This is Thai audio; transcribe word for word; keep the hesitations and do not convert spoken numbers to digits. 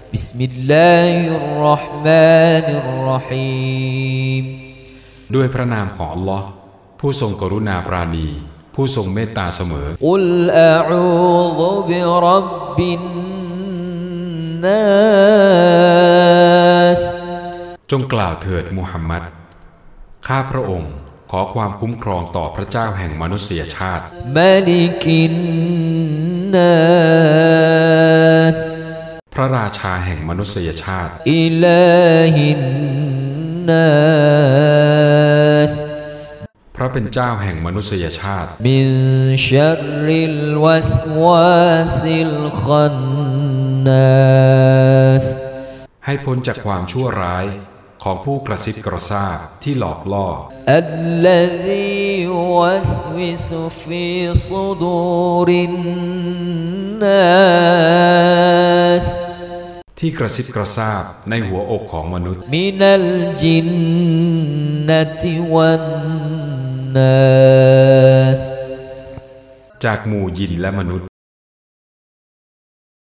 บิสมิลลาฮิรเราะห์มานิรเราะฮีมด้วยพระนามของอัลลอฮ์ผู้ทรงกรุณาปราณีผู้ทรงเมตตาเสมอกุลอะอูซุบิร็อบบินนัสจงกล่าวเถิดมุฮัมมัดข้าพระองค์ขอความคุ้มครองต่อพระเจ้าแห่งมนุษยชาติมาลิกินนัสพระราชาแห่งมนุษยชาติอิลาฮินนัสพระเป็นเจ้าแห่งมนุษยชาติมินชัรริลวัสวาสิลคันนัสให้พ้นจากความชั่วร้ายของผู้กระซิบกระซาบที่หลอกล่ออัลลซีวัสวิสุฟีซุดูรินนัสที่กระซิบกระซาบในหัวอกของมนุษย์มินัลจินนัติวันนัสจากหมู่ยินและมนุษย์